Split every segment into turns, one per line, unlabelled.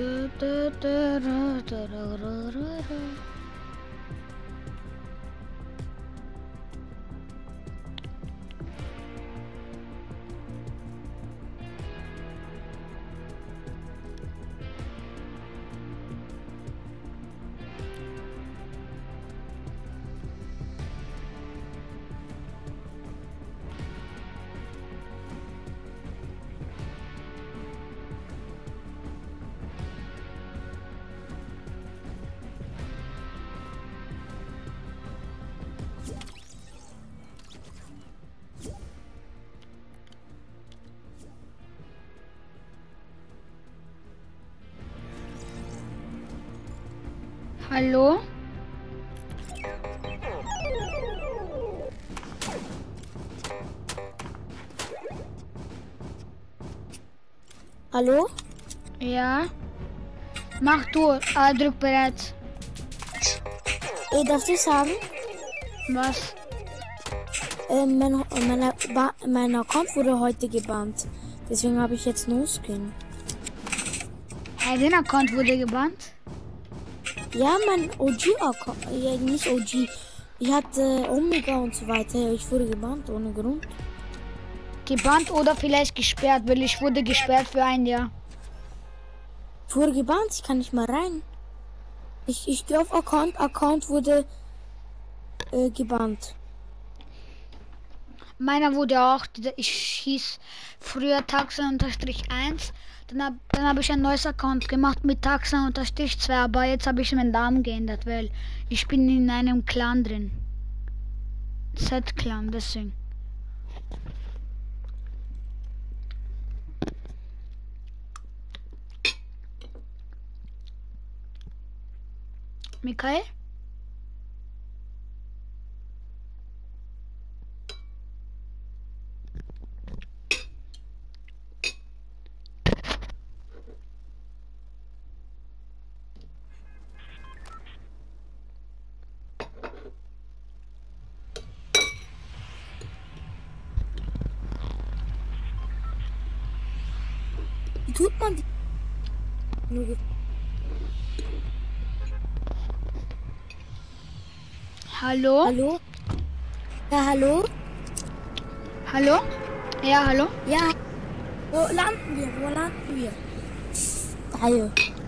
Hallo?
Hallo?
Ja? Mach du. Drück bereits.
Darf ich sagen?
Was?
Mein Account wurde heute gebannt. Deswegen habe ich jetzt No-Skin.
Hey, dein Account wurde gebannt?
Ja, mein OG-Account. Ja, nicht OG. Ich hatte Omega und so weiter. Ich wurde gebannt ohne Grund.
Gebannt oder vielleicht gesperrt, weil ich wurde gesperrt für ein Jahr.
Ich wurde gebannt, ich kann nicht mal rein. Ich gehe auf Account wurde gebannt.
Meiner wurde auch, ich hieß früher Taxa-1, dann hab ich ein neues Account gemacht mit Taxa-2, aber jetzt habe ich meinen Namen geändert, weil ich bin in einem Clan drin. Z-Clan, deswegen. Michael?
Wie tut man die?
Hallo?
Hallo? Ja, hallo?
Hallo? Ja, hallo?
Ja. Wo landen wir? Wo landen wir? Hallo.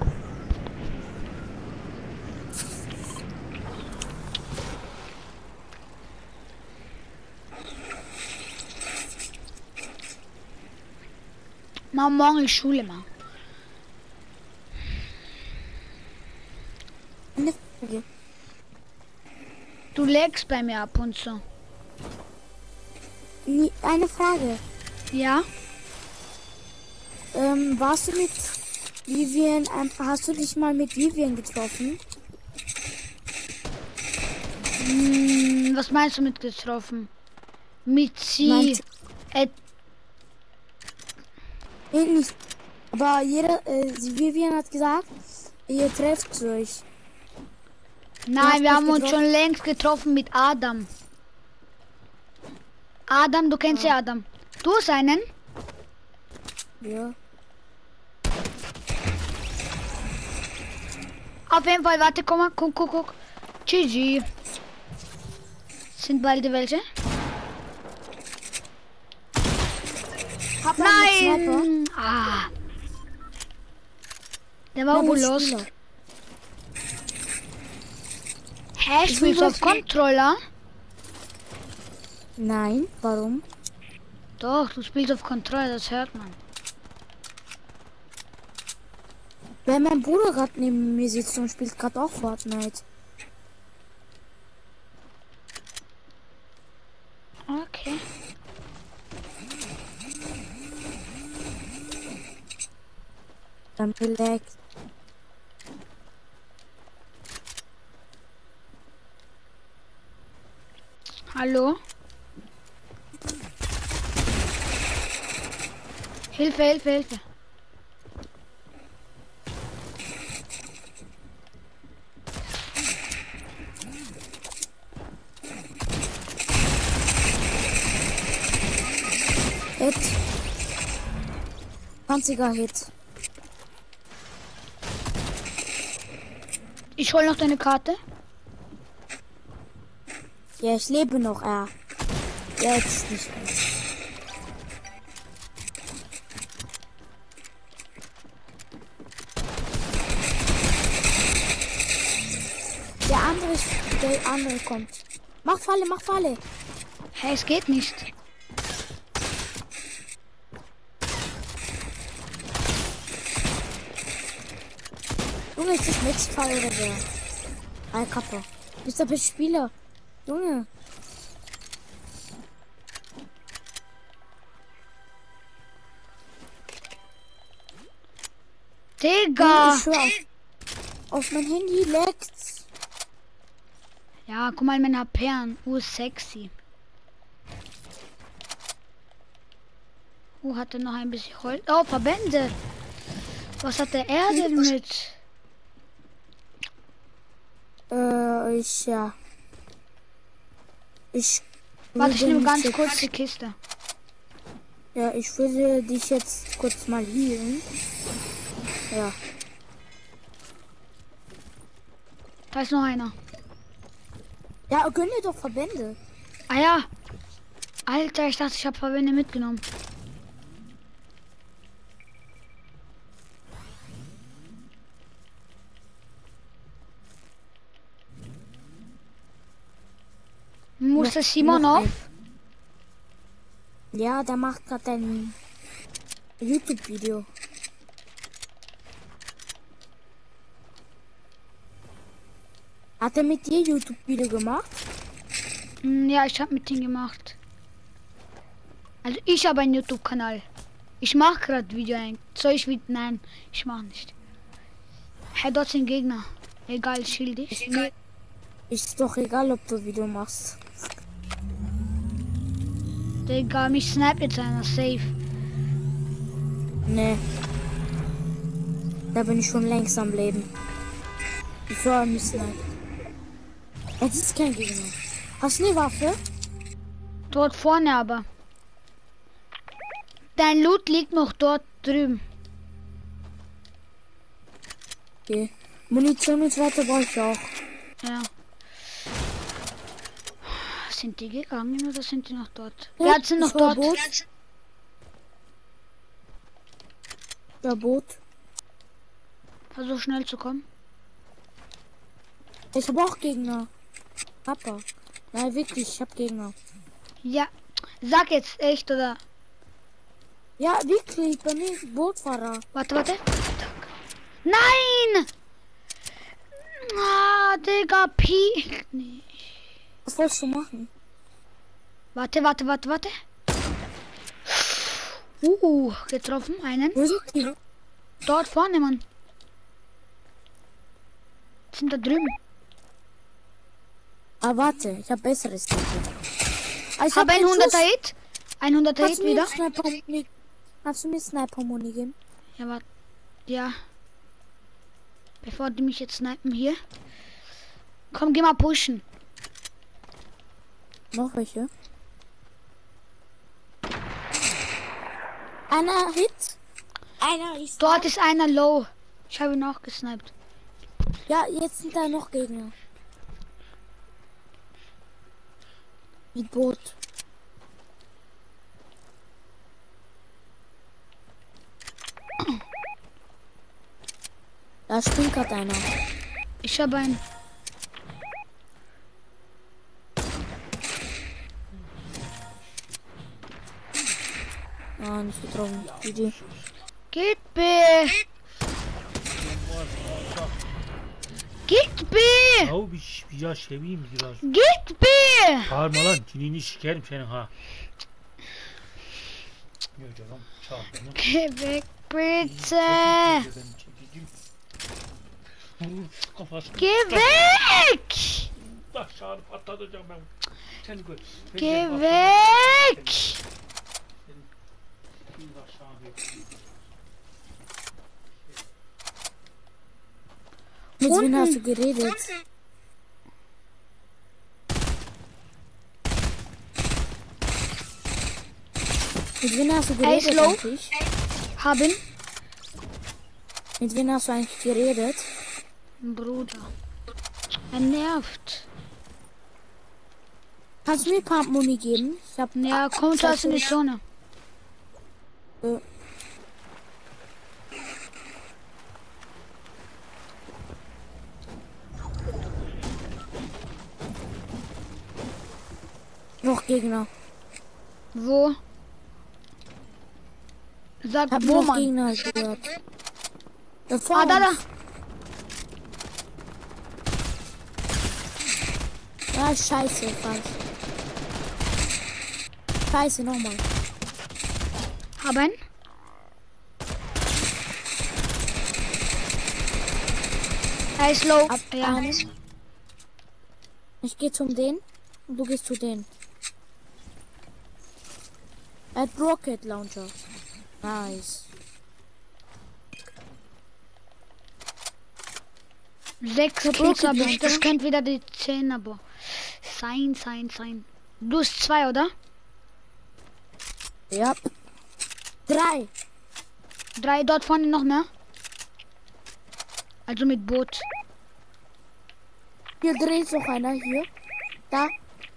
Mal morgen in Schule mal.
Eine Frage.
Du legst bei mir ab und so.
Eine Frage.
Ja?
Warst du mit Vivian, hast du dich mal mit Vivian getroffen?
Was meinst du mit getroffen? Mit sie.
Meint- Nee, nicht. Aber Vivian hat gesagt, ihr trefft euch.
Nein, wir
hast
haben
mich
uns schon längst getroffen mit Adam. Adam, du kennst ja Adam. Du hast einen?
Ja.
Auf jeden Fall, warte, komm mal, guck. GG. Sind beide welche?
Hab einen Sniper.
Nein! Ah. Der war wohl lost. Hä, spielst du auf Controller?
Nein, warum?
Doch, du spielst auf Controller, das hört man.
Weil mein Bruder gerade neben mir sitzt und spielt gerade auch Fortnite.
Okay.
Dann relax.
Hallo? Hilfe.
Hit. 20er Hit.
ich hol noch deine Karte.
Ja, ich lebe noch, ja. Jetzt nicht mehr. Der andere kommt. Mach Falle, mach Falle.
Hey, es geht nicht.
Junge, ist das Netzfall oder wer? Kappa. Du bist der beste Spieler. Junge.
Digga!
Ich schwör, auf mein Handy leckt's.
Ja, guck mal, mein HP an. Sexy. Hatte noch ein bisschen Holz. Oh, Verbände. Was hat der er denn mit? Warte, ich nehme ganz kurz die Kiste.
Ja, ich würde dich jetzt kurz mal healen. Ja.
Da ist noch einer.
Ja, gönn dir doch Verbände.
Ah ja. Alter, ich dachte, ich habe Verbände mitgenommen. Muss das Simon auf?
Ja, der macht gerade ein YouTube-Video. Hat er mit dir YouTube-Video gemacht?
Ja, ich habe mit ihm gemacht. Also ich habe einen YouTube-Kanal. Ich mache gerade Video ein. Soll ich wieder? Nein, ich mache nicht. Hey, dort sind Gegner. Egal, schild ich.
Ist doch egal, ob du Video machst.
Digga, mich snappt jetzt einer safe.
Nee. Da bin ich schon längst am Leben. Ich soll mich snipen. Es ist kein Gegner. Hast du eine Waffe?
Dort vorne aber. Dein Loot liegt noch dort drüben.
Okay. Munition und so weiter brauche ich auch.
Ja. Sind die gegangen oder sind die noch dort? Ja, sind noch dort.
Der Boot.
Versuch schnell zu kommen.
Ich habe auch Gegner. Papa. Nein, wirklich, ich habe Gegner.
Ja. Sag jetzt echt oder?
Ja, wirklich, bei mir ist Bootfahrer.
Warte. Nein! Ah, Digga, piek nicht.
Was wolltest du machen?
Warte. Getroffen, einen.
Wo sind die?
Dort vorne, Mann. Sind da drüben.
Ah, warte, ich habe besseres.
Ich habe 100er Hit. 100er Hit wieder.
Hast du mir Sniper-Muni gegeben?
Ja, warte. Ja. Bevor die mich jetzt snipen hier. Komm, geh mal pushen.
Noch welche? Einer Hit. Einer ist
dort ist einer low. Ich habe ihn auch gesniped.
Ja, jetzt sind da noch Gegner. Mit Boot. Da springt gerade einer.
Ich habe einen.
Ah, nicht getroffen. GG.
Geht B. Git B.
Abi ya seveyim biraz.
Git B.
Bağırma lan, dilini sikerim senin ha. Yok canım, çağır beni.
Geh weg bitte. Geh weg.
Aşağı patlatacağım ben. Seni gör.
Geh weg.
Mit wem hast du geredet? Mit wem hast du geredet eigentlich?
Haben.
Mit wem hast du eigentlich geredet?
Bruder. Er nervt.
Kannst du mir Pump Muni geben? Ich hab
Ja, komm zuerst in die Zone.
Äh. Noch Gegner.
Wo? Sag
Hab
wo,
noch
Mann.
Gegner gehört. Da
Ah,
vorne.
da.
Ah, scheiße, falsch. Scheiße, nochmal.
Haben. Er ist low.
Ab
Ja.
einen. Ich gehe zum den und du gehst zu den. Er hat Rocket Launcher. Nice.
6 Kills habe ich. Das kennt wieder die 10, aber. Sein. Du hast 2, oder?
Ja. 3.
3 dort vorne noch mehr. Also mit Boot.
Hier dreht noch einer. Hier. Da.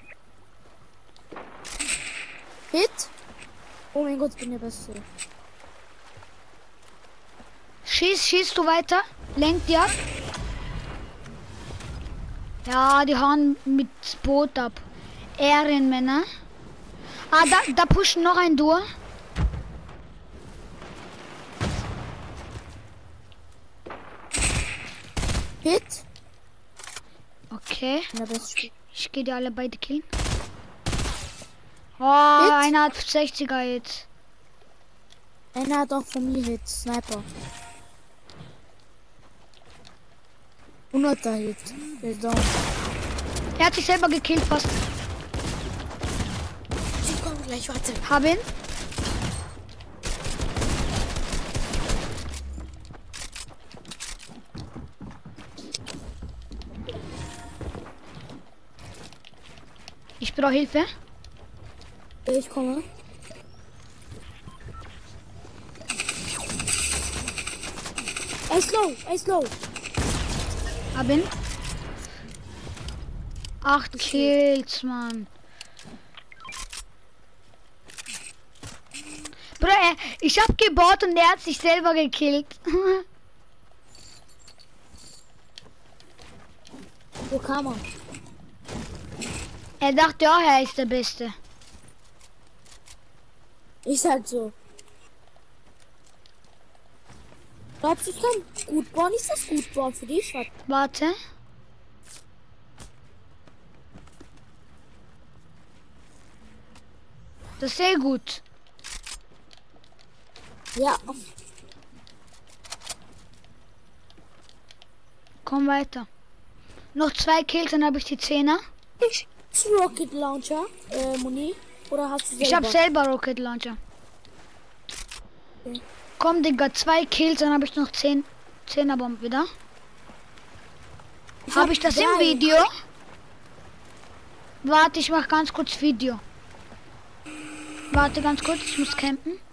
Hit. Oh mein Gott, ich bin der Beste.
Schießt du weiter? Lenkt die ab? Ja, die hauen mit Boot ab. Ehrenmänner. Ah, da pushen noch ein Dur.
Hit.
Okay.
Der Beste.
Ich gehe die alle beide killen. Oh, einer hat 60er jetzt.
Einer hat auch von mir Hit. Sniper. 100er Hit. Der ist down.
Er hat sich selber gekillt fast.
Ich komme gleich, warte.
Hab ihn. Ich brauche Hilfe.
Ich komme. Er ist low.
Hab ihn. 8 Kills, Mann. Bruder, ich hab gebaut und er hat sich selber gekillt.
Wo kam er?
Er dachte auch, er ist der Beste.
Ich sag so. Glaubst du, ich kann gut bauen? Ist das gut bauen für dich?
Warte. Das ist sehr gut.
Ja.
Komm weiter. Noch 2 Kills, dann habe ich die 10er.
Hast du Rocket Launcher, Moni? Oder hast du selber?
Ich habe selber Rocket Launcher.
Okay.
Komm, Digga, 2 Kills, dann habe ich noch 10er Bomben wieder. Habe ich das im
3.
Video? Warte, ich mach ganz kurz Video. Warte ganz kurz, ich muss campen.